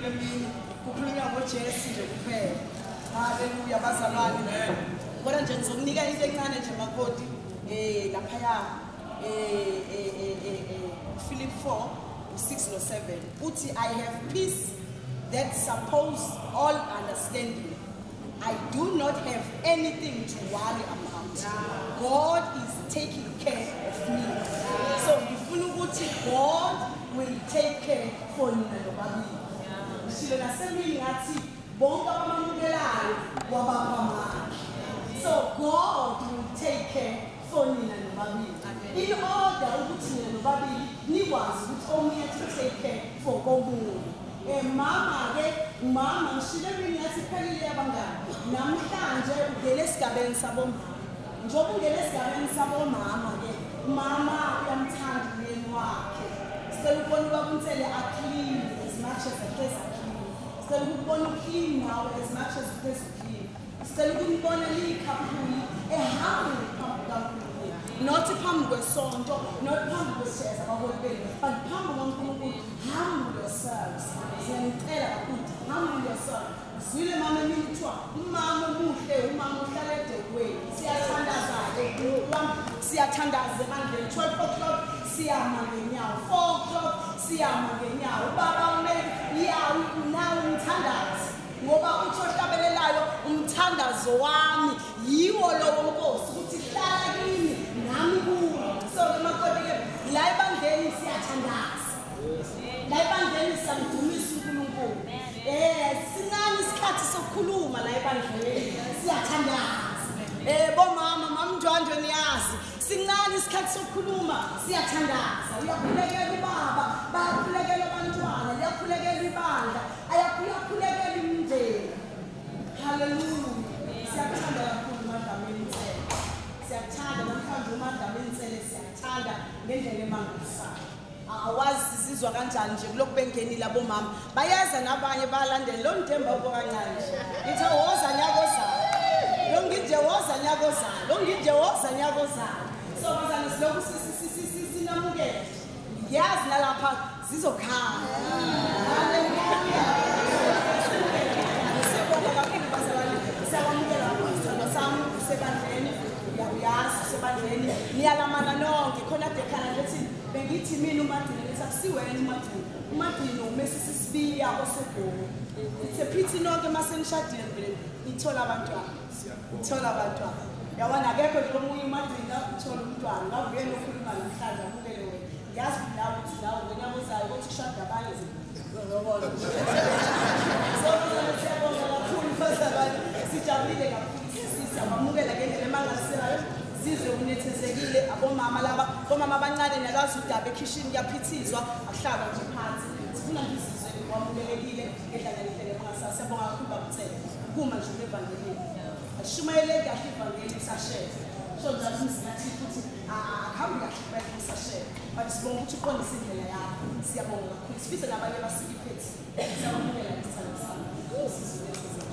emini kukhulunywa ngoJesu nje kuphela. Haleluya bazalwane. Kodwa nje ngizokunika into encane nje makoti laphaya Philip 4:6 no 7 uthi I have peace that suppose all understanding. I do not have anything to worry about. God is taking care of me. So ngifuna ukuthi God will take care for nina nobabili. Ngishilo nasemini ngathi bonke abamamukelayo wabaphamaki. So God will take care for nina nobabili. In order ukuthi nina nobabili nikwazi ukuthi omunye to take care for komunye. Mama ngishilo emini ngathi phelile abangani. Namhlanje ungene esigabeni sabomama. Njengoba ungene esigabeni sabomama ke mama uyamthanda umyeni wakhe. Sicela ukubona ubaba uNtsele clean as much as uhlezi clean. Sicela ukubona clean nawe as much as uhlezi clean. Sicela ukubona likhaphuli ehamba phambi kaNkulunkulu. Not phambi kwesonto, not phambi kweseza abaholibeni, but phambi kaNkulunkulu. Humble yourselves. Siyanicela kakhulu, humble yourselves. Zwile mama emini kuthiwa umama omuhle, umama uhlala edekweni. Siyathandaza ebandleni 12 o'clock siyama ngenyawo, 4 o'clock siyama ngenyawo. Ubaba umeli yawo nawe umthandazi ngoba uthi ohlabelelayo umthandazo wami yiwo lowo Nkosi ukuthi hlala kimi nami kuwe. So emakoti la ebandleni siyathandaza. La ebandleni siyamdumisa uNkulunkulu. Sincane isikhathi sokukhuluma la ebandleni siyathandaza. Bomama mamNjwandwe niyazi sincane isikhathi sokukhuluma siyathandaza. Uyakhulekela ubaba, bayakhulekela abantwana, uyakhulekela ibandla, ayakhulekela imindeni. Haleluya. Siyakuthanda kakhulu uMadam Nsele. Siyakuthanda namhlanje uMadam Nsele siyakuthanda ngendlela emangalisayo. Awazi sizizwa kanjani nje kuloko bengenile abomama. Bayeza nabanye balandela lo ndemba okancane nje. Ngithi woza nyakozayo. Lo ngije woza nyakozayo. Lo ngije woza nyakozayo. So bazana siloku sinamukele. Yazi nalapha zizokhala. Haleluya. Sibonga kakhulu bazalwane. Siyamukela abantwana sami usebandleni. Uyazi usebandleni. Niyalamana nonke khona dekhana lethi bengithi mina uMadini lethi akusiwena uMadini. UMadini umesisi sibili yabo seGoli. It's a pity nonke masenishadile vele ithola abantwana. Ithola abantwana. Yabona akekho nje omunye uMadini uthola umntwana. Ngavuke nokhuluma namhlanje amukele wena. Yazi nawe ukuthi nawe ngenyabozayo ukuthi kushada abanye ngobona. So siyabonga kakhulu bazalwane. Sijabulile kakhulu sisisa bamukela ngendlela emangaliselayo. Sizwe unethezekile abomama laba bomama abancane nakazi udaba ekitchen kuyaphithizwa ahlaba nje phansi sifuna ngizizwe wamukelekile ngendlela lehle emangasasa siyabonga kakhulu bakuthele kuma nje evangelini ashumayele kahle ivangeli sashare so njalo singathi ukuthi akuhambi kahle sashare but sibonga ukuthi uqondise indlela yakho siyabonga kakhulu sifisa nabanye basikiphethi siyabonga isithando sami